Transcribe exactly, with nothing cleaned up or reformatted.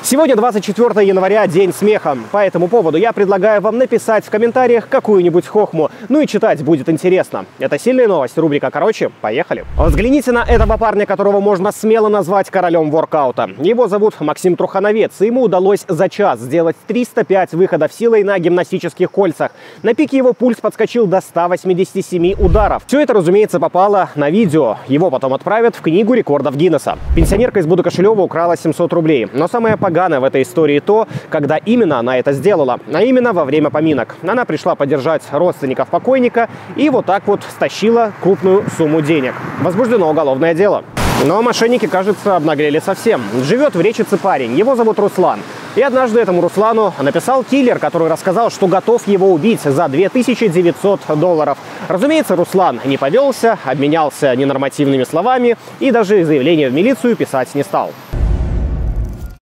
Сегодня двадцать четвёртое января, день смеха. По этому поводу я предлагаю вам написать в комментариях какую-нибудь хохму. Ну и читать будет интересно. Это сильная новость. Рубрика «Короче». Поехали. Взгляните на этого парня, которого можно смело назвать королем воркаута. Его зовут Максим Трухановец. И ему удалось за час сделать триста пять выходов силой на гимнастических кольцах. На пике его пульс подскочил до ста восьмидесяти семи ударов. Все это, разумеется, попало на видео. Его потом отправят в книгу рекордов Гиннесса. Пенсионерка из Будокошелева украла семьсот рублей. Но самое поганое в этой истории то, когда именно она это сделала, а именно во время поминок. Она пришла поддержать родственников покойника и вот так вот стащила крупную сумму денег. Возбуждено уголовное дело. Но мошенники, кажется, обнаглели совсем. Живет в Речице парень, его зовут Руслан. И однажды этому Руслану написал киллер, который рассказал, что готов его убить за две тысячи девятьсот долларов. Разумеется, Руслан не повелся, обменялся ненормативными словами и даже заявление в милицию писать не стал.